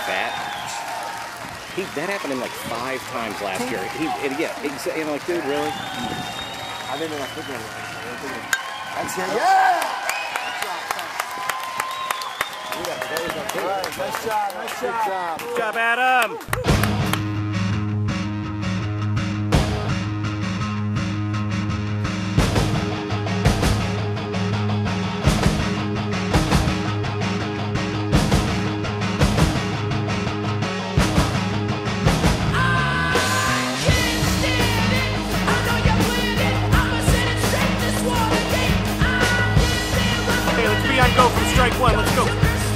fat. That happened him like 5 times last year. And like, dude, really? I didn't know thinking of it. That's it. Yeah! Nice job, nice job. Good job, Adam. Go from strike one, let's go.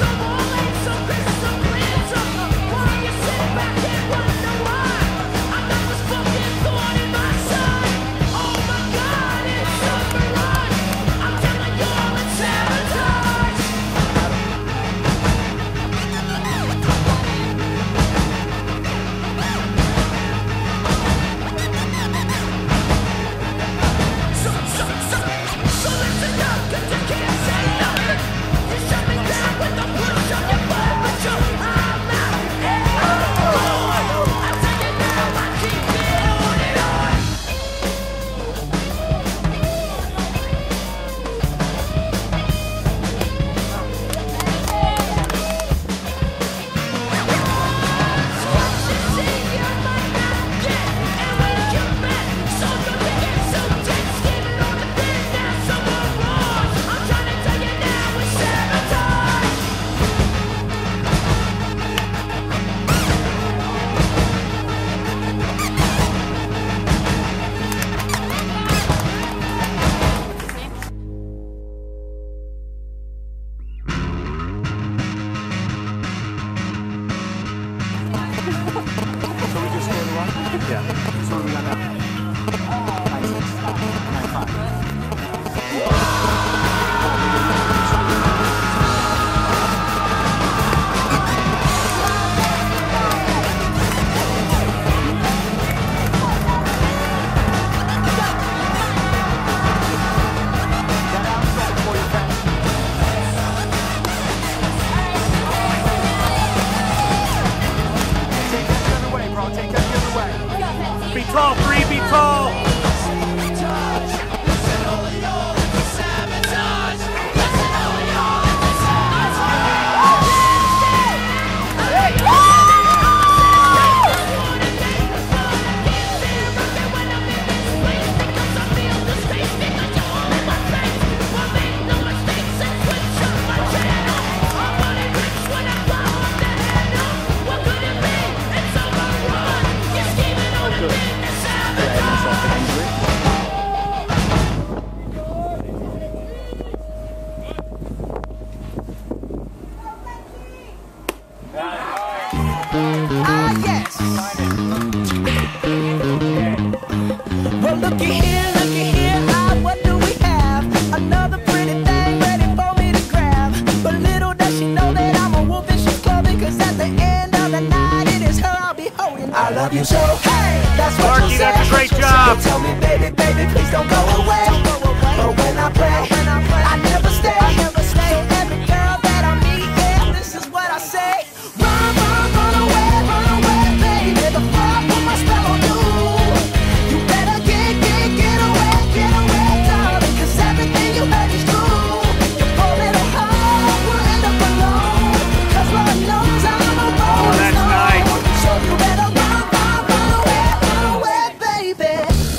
Yeah. So we got that. Be tall, Bree, be tall. Well, looky here, what do we have? Another pretty thing ready for me to grab. But little does she know that I'm a wolf and she's clothing. Cause at the end of the night, it is her I'll be holding. I love you so, hey, that's what Marky, you say. that's a great job. Tell me, baby, please don't go away. But when I play, I never stay. So every girl that I meet, yeah, this is what I say. Run away, baby. The fire put my spell on you. You better get away, darling. Cause everything you heard is true. Your poor little heart will end up alone. Cause Lord knows I'm a rolling stone. So you better run away, baby.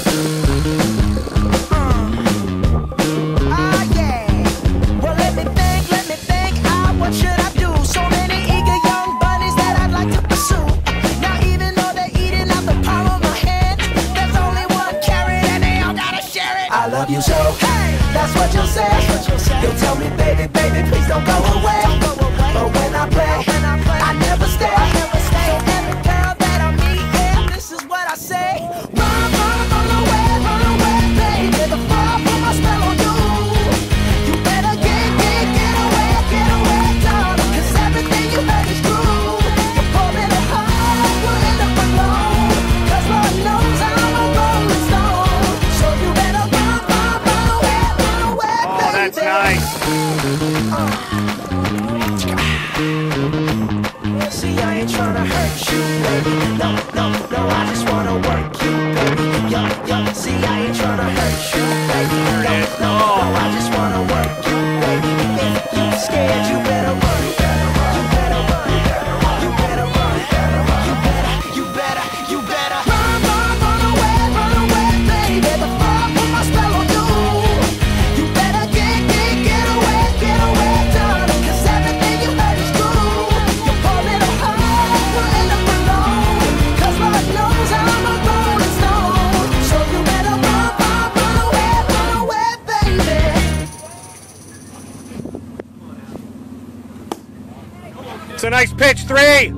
Well, let me think, what should I do? So many eager young bunnies that I'd like to pursue. Now even though they're eating out the palm of my hand, there's only one carrot and they all gotta share it. I love you so, hey, that's what you'll say. You'll tell me, baby, please don't go away. But when I play, I never stay. So every girl that I meet, yeah, this is what I say. Run away, baby. The fire put my spell on you. You better get away, darling. Cause everything you heard is true. Your poor little heart will end up alone. Cause Lord knows I'm a rolling stone. So you better run away, baby. Oh, that's nice. ain't tryna hurt you, baby. No, I just wanna work you, baby. If you scared, you better run. You better run. You better run. You better run. You better run away, baby. The fuck put my spell on you. You better get away, darling. 'Cause everything you heard is true. Your poor little heart will end up alone. 'Cause Lord knows I'm a rolling stone. So you better run away, baby. It's a nice pitch, 3.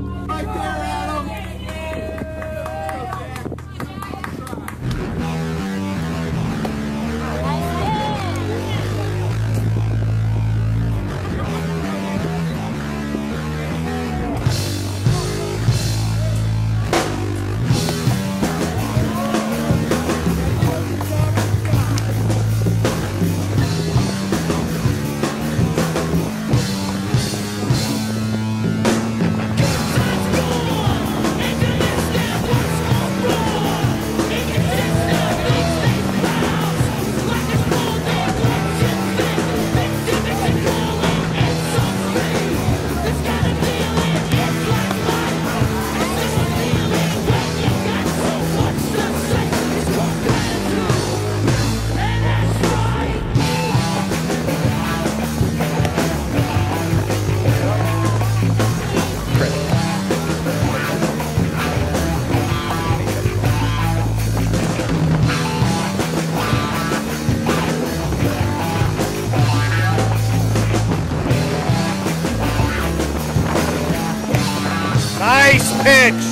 Nice pitch.